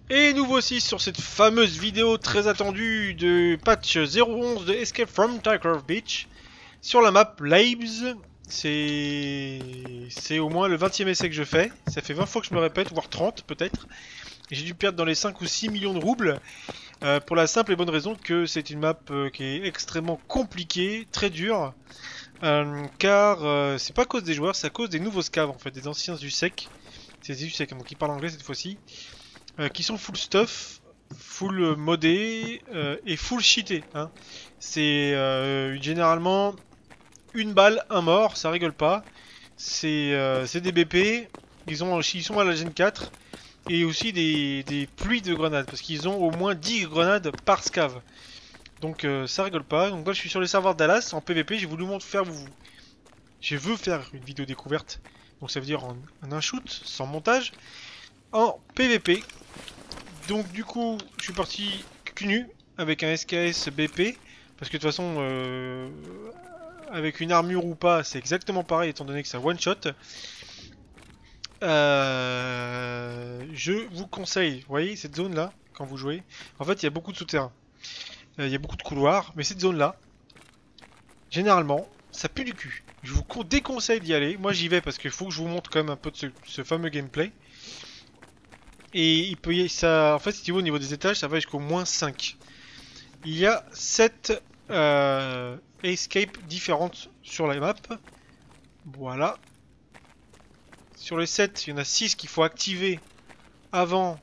Et nous voici sur cette fameuse vidéo très attendue de patch 0.11 de Escape from Tarkov Beach sur la map Labs. C'est au moins le 20e essai que je fais. Ça fait 20 fois que je me répète, voire 30 peut-être. J'ai dû perdre dans les 5 ou 6 millions de roubles pour la simple et bonne raison que c'est une map qui est extrêmement compliquée, très dure. Car c'est pas à cause des joueurs, c'est à cause des nouveaux scavs en fait, des anciens USEC. C'est des USEC donc ils parlent anglais cette fois-ci. Qui sont full stuff, full modé et full cheaté. Hein. C'est généralement une balle, un mort, ça rigole pas. C'est des BP, ils sont à la Gen 4 et aussi des pluies de grenades parce qu'ils ont au moins 10 grenades par scav. Donc ça rigole pas. Donc là je suis sur les serveurs de Dallas en PVP, j'ai voulu faire je veux faire une vidéo découverte. Donc ça veut dire en un shoot, sans montage, en PVP. Donc du coup, je suis parti cul nu avec un SKS BP parce que de toute façon, avec une armure ou pas, c'est exactement pareil étant donné que ça one shot. Je vous conseille, vous voyez cette zone là quand vous jouez. En fait, il y a beaucoup de souterrains, il y a beaucoup de couloirs, mais cette zone là, généralement, ça pue du cul. Je vous déconseille d'y aller. Moi, j'y vais parce qu'il faut que je vous montre quand même un peu de ce fameux gameplay. Et il peut y ça, en fait, si tu vois au niveau des étages, ça va jusqu'au moins 5. Il y a 7 escapes différentes sur la map. Voilà. Sur les 7, il y en a 6 qu'il faut activer avant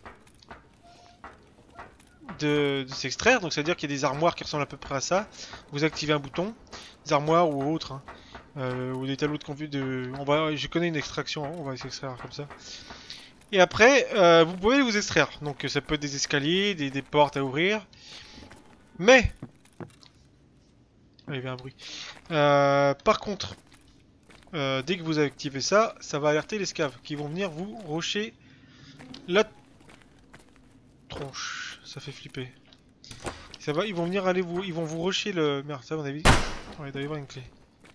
de s'extraire. Donc, ça veut dire qu'il y a des armoires qui ressemblent à peu près à ça. Vous activez un bouton, des armoires ou autres, hein. Ou des tableaux de config de. Je connais une extraction, hein. On va s'extraire comme ça. Et après, vous pouvez vous extraire. Donc, ça peut être des escaliers, des portes à ouvrir. Mais, il y avait un bruit. Par contre, dès que vous activez ça, ça va alerter les scavs qui vont venir vous rocher la tronche. Ça fait flipper. Ça va, ils vont venir ils vont vous rocher le. Merde, ça, on a vu. Ouais, il doit y avoir une clé.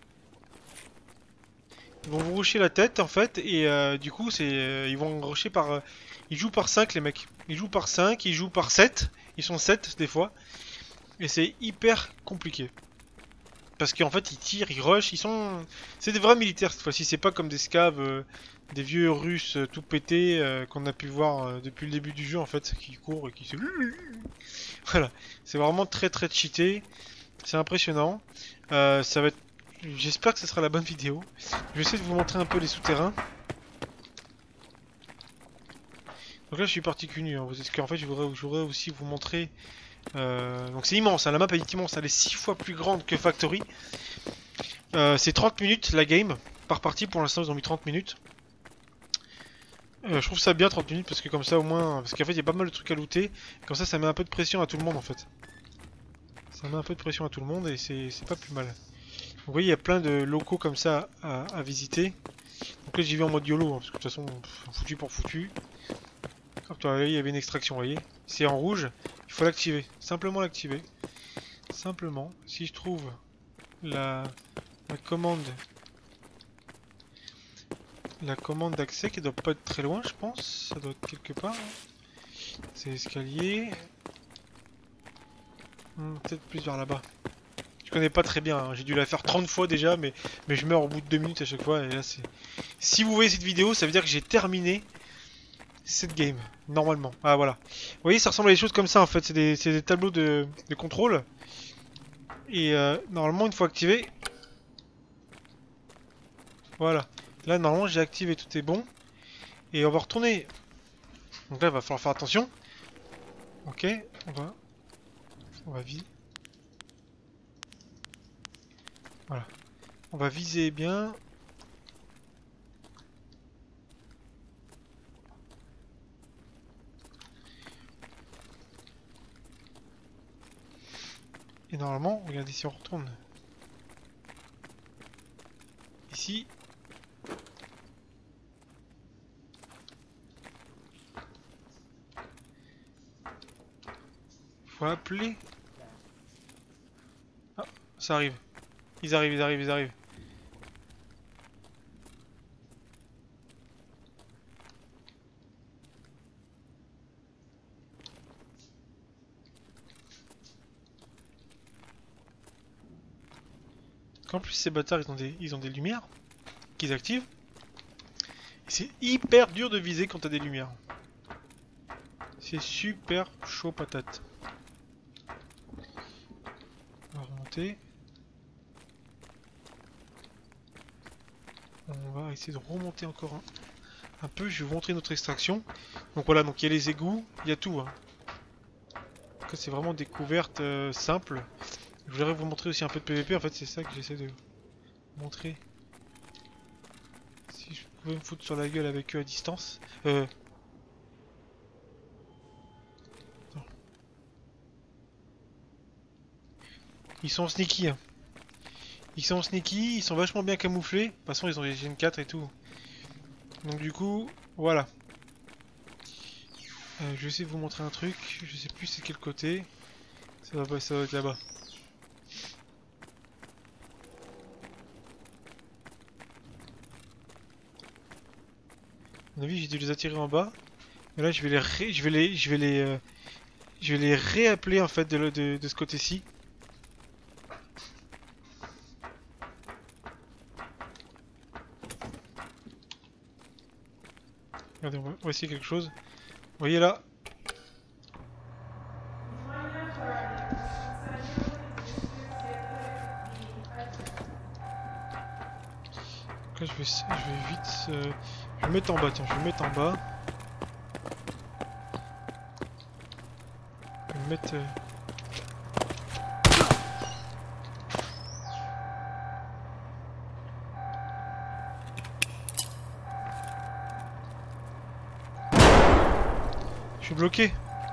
Ils vont vous rocher la tête en fait, et du coup, ils vont rocher par. Ils jouent par 5 les mecs. Ils jouent par 5, ils jouent par 7. Ils sont 7 des fois. Et c'est hyper compliqué. Parce qu'en fait, ils tirent, ils rushent, c'est des vrais militaires cette fois-ci, c'est pas comme des scavs, des vieux russes tout pétés qu'on a pu voir depuis le début du jeu en fait, qui courent et qui se... Voilà, c'est vraiment très très cheaté, c'est impressionnant. Ça va être... J'espère que ce sera la bonne vidéo. Je vais essayer de vous montrer un peu les souterrains. Donc là, je suis parti cul nu, hein, parce qu'en fait, je voudrais aussi vous montrer... donc c'est immense, hein, la map est immense, elle est 6 fois plus grande que Factory. C'est 30 minutes la game par partie, pour l'instant ils ont mis 30 minutes. Je trouve ça bien 30 minutes parce que comme ça au moins, parce qu'en fait il y a pas mal de trucs à looter, comme ça met un peu de pression à tout le monde en fait. Ça met un peu de pression à tout le monde et c'est pas plus mal. Donc, vous voyez il y a plein de locaux comme ça à visiter. Donc là j'y vais en mode YOLO, hein, parce que de toute façon foutu pour foutu. Hop, là, il y avait une extraction, vous voyez. C'est en rouge, il faut l'activer, simplement l'activer. Simplement, si je trouve la commande d'accès qui doit pas être très loin je pense, ça doit être quelque part. C'est l'escalier. Peut-être plus vers là-bas. Je connais pas très bien, hein. J'ai dû la faire 30 fois déjà mais je meurs au bout de 2 minutes à chaque fois et là c'est... Si vous voyez cette vidéo ça veut dire que j'ai terminé cette game, normalement. Ah voilà. Vous voyez ça ressemble à des choses comme ça en fait, c'est des tableaux de contrôle. Et normalement une fois activé... Voilà. Là normalement j'ai activé, tout est bon. Et on va retourner. Donc là il va falloir faire attention. Ok, on va viser. Voilà. On va viser bien. Et normalement, regardez si on retourne. Ici. Faut appeler. Ah, ça arrive. Ils arrivent. qu'en plus ces bâtards ils ont des lumières qu'ils activent. Et c'est hyper dur de viser quand t'as des lumières. C'est super chaud patate. On va remonter. On va essayer de remonter encore un peu. Je vais vous montrer notre extraction. Donc voilà, donc il y a les égouts, il y a tout. Hein. C'est vraiment des couvertes simples. Je voudrais vous montrer aussi un peu de PVP. En fait, c'est ça que j'essaie de montrer. Si je pouvais me foutre sur la gueule avec eux à distance. Ils sont sneaky. Hein. Ils sont sneaky, ils sont vachement bien camouflés. De toute façon, ils ont les Gen 4 et tout. Donc du coup, voilà. Je vais essayer de vous montrer un truc. Je sais plus c'est quel côté. Ça va être là-bas. À mon avis, j'ai dû les attirer en bas. Mais là, je vais les réappeler en fait de ce côté-ci. Regardez, on va essayer quelque chose. Vous voyez là. Donc là, je vais vite. Je vais me mettre en bas, tiens, je vais me mettre en bas. Je vais me mettre. Je suis bloqué.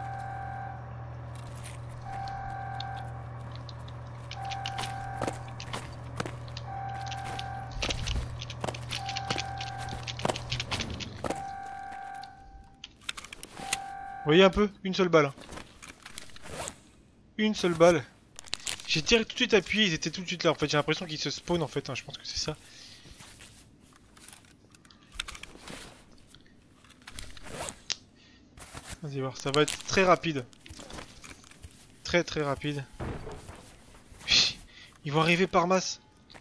Vous voyez un peu? Une seule balle. Une seule balle. J'ai tiré tout de suite appuyé, ils étaient tout de suite là. En fait, j'ai l'impression qu'ils se spawnent en fait. Hein. Je pense que c'est ça. Vas-y voir, ça va être très rapide. Très rapide. Ils vont arriver par masse.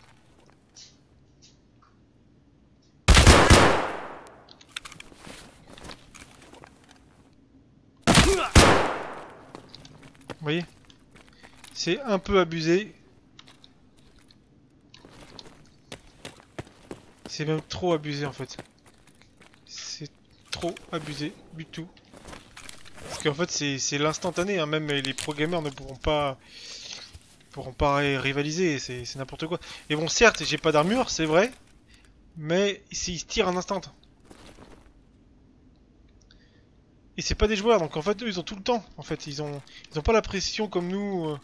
Vous voyez? C'est un peu abusé. C'est même trop abusé en fait. C'est trop abusé du tout. Parce qu'en fait c'est l'instantané, hein. Même les pro gamers ne pourront pas rivaliser, c'est n'importe quoi. Et bon, certes j'ai pas d'armure, c'est vrai, mais ils se tirent un instant. Et c'est pas des joueurs, donc en fait eux ils ont tout le temps. En fait ils ont pas la pression comme nous.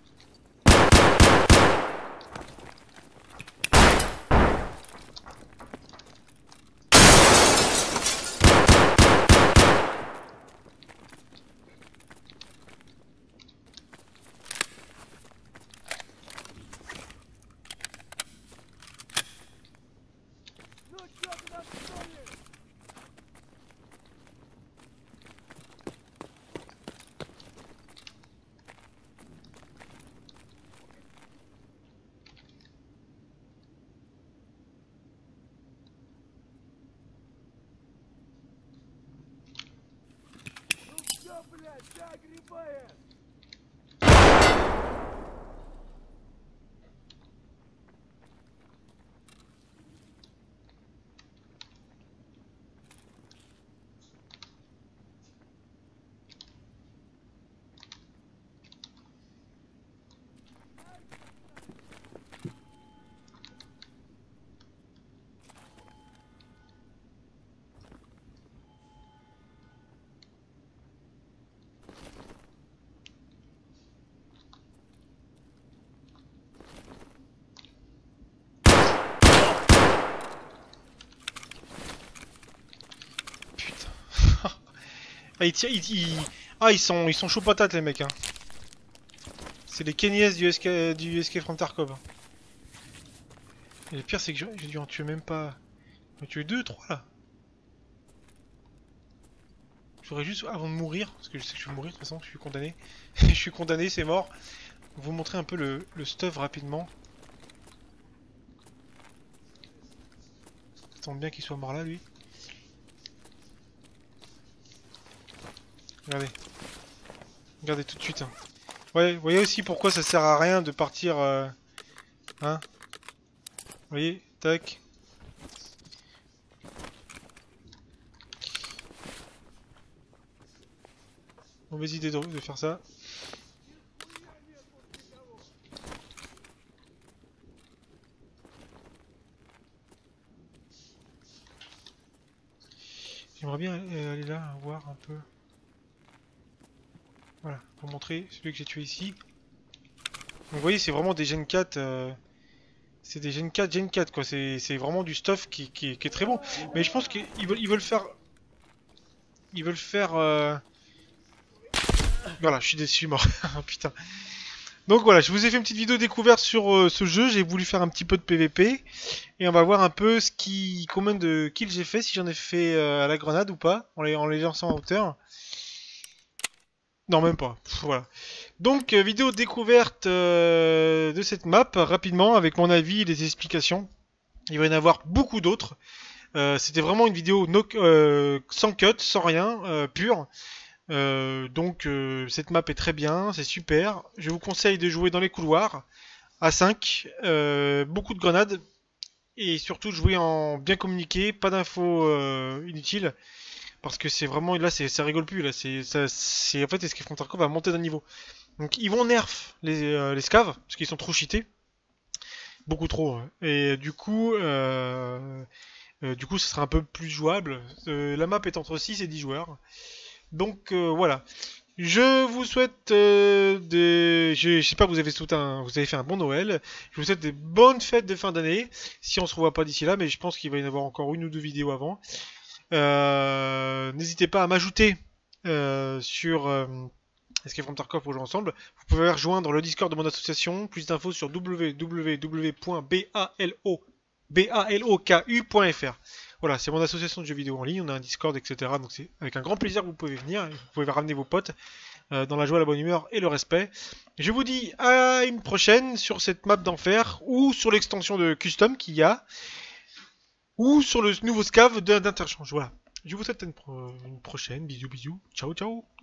Ah, ils sont chauds patates les mecs. Hein. C'est les Kenyes du Escape from Tarkov. Et le pire c'est que j'ai dû en tuer même pas. J'en ai tué 2, 3 là. J'aurais juste, avant de mourir, parce que je sais que je vais mourir de toute façon, je suis condamné. Je suis condamné, c'est mort. Vous montrer un peu le stuff rapidement. Ça tombe bien qu'il soit mort là, lui. Regardez. Regardez tout de suite. Hein. Ouais, vous voyez aussi pourquoi ça sert à rien de partir... Hein. Vous voyez, tac. Mauvaise idée de faire ça. J'aimerais bien aller là, voir un peu. Voilà, pour montrer celui que j'ai tué ici. Donc vous voyez, c'est vraiment des Gen 4. C'est des Gen 4, Gen 4 quoi. C'est vraiment du stuff qui est très bon. Mais je pense qu'ils veulent faire. Ils veulent faire. Voilà, je suis déçu, mort. Putain. Donc voilà, je vous ai fait une petite vidéo découverte sur ce jeu. J'ai voulu faire un petit peu de PVP. Et on va voir un peu combien de kills j'ai fait, si j'en ai fait à la grenade ou pas, en les lançant en hauteur. Non, même pas. Pff, voilà. Donc, vidéo découverte de cette map, rapidement, avec mon avis et les explications. Il va y en avoir beaucoup d'autres. C'était vraiment une vidéo sans cut, sans rien, pure. Donc, cette map est très bien, c'est super. Je vous conseille de jouer dans les couloirs, à 5, beaucoup de grenades. Et surtout jouer en bien communiqué, pas d'infos inutiles. Parce que c'est vraiment, là ça rigole plus, là c'est en fait Escape from Tarkov va monter d'un niveau. Donc ils vont nerf les scavs, parce qu'ils sont trop cheatés. Beaucoup trop. Hein. Et du coup ce sera un peu plus jouable. La map est entre 6 et 10 joueurs. Donc voilà. Je vous souhaite j'espère que vous avez fait un bon Noël. Je vous souhaite des bonnes fêtes de fin d'année. Si on se revoit pas d'ici là, mais je pense qu'il va y en avoir encore une ou deux vidéos avant. N'hésitez pas à m'ajouter sur Escape from Tarkov pour jouer ensemble. Vous pouvez rejoindre le Discord de mon association. Plus d'infos sur www.baloku.fr. Voilà, c'est mon association de jeux vidéo en ligne, on a un Discord, etc. Donc c'est avec un grand plaisir que vous pouvez venir, vous pouvez ramener vos potes dans la joie, la bonne humeur et le respect. Je vous dis à une prochaine sur cette map d'enfer, ou sur l'extension de custom qu'il y a, ou sur le nouveau scav d'interchange. Voilà, je vous souhaite une prochaine, bisous bisous, ciao ciao.